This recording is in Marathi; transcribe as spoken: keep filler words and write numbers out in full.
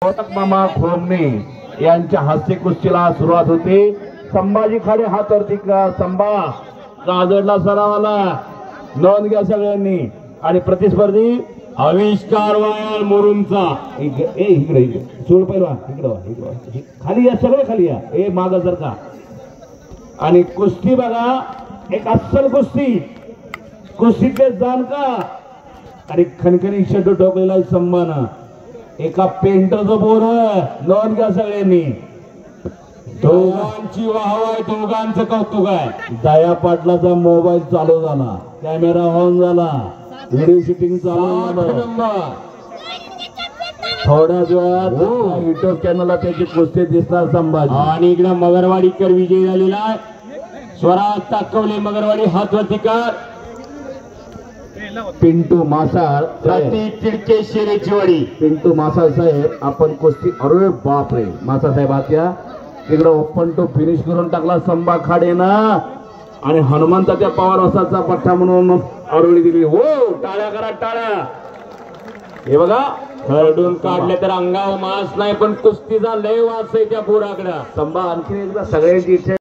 मामा खोमणे यांच्या हास्य कुस्तीला सुरुवात होते। संभाजी खाडे हातवरती का संभा काजडला सरावाला नोंद घ्या सगळ्यांनी। आणि प्रतिस्पर्धी आविष्कार वायल मुरुमचा ए इकडे इकडे सोड पहिला इकडे वा इकडे वा खाली या सगळे खाली या ए माग जर का। आणि कुस्ती बघा एक अस्सल कुस्ती कुस्तीतले जाणका आणि खणखणी शब्द ठोकलेला सन्मान एका पेंटरचं बोर नोंद घ्या सगळ्यांनी। दोघांची वाहवा आहे दोघांचं कौतुक आहे। दया पाटलाचा मोबाईल चालू झाला कॅमेरा ऑन झाला व्हिडिओ शूटिंग चालू झालं। थोड्याच वेळात युट्यूब चॅनलला त्याची कुस्ती दिसणार संभाजी। आणि इकडे मगरवाडीकर विजय झालेला आहे। स्वराज ताकवले मगरवाडी हातवरती कर पिंटू मासाळ प्रतीक चिडके शेरेची वाडी। पिंटू मासाळ साहेब आपण कुस्ती अरे बाप रे मासा साहेब आत्या तिकडे ओपन टू फिनिश करून टाकला संभा खाडे ना। आणि हनुमंताच्या पवार वसाचा पट्टा म्हणून आरोळी दिली। हो टाळ्या करा टाळ्या। हे बघा खरडून काढले तर अंगावर मास नाही पण कुस्तीचा लय वास आहे त्या पोराकडे। संभा आणखी एकदा सगळ्यांची इच्छा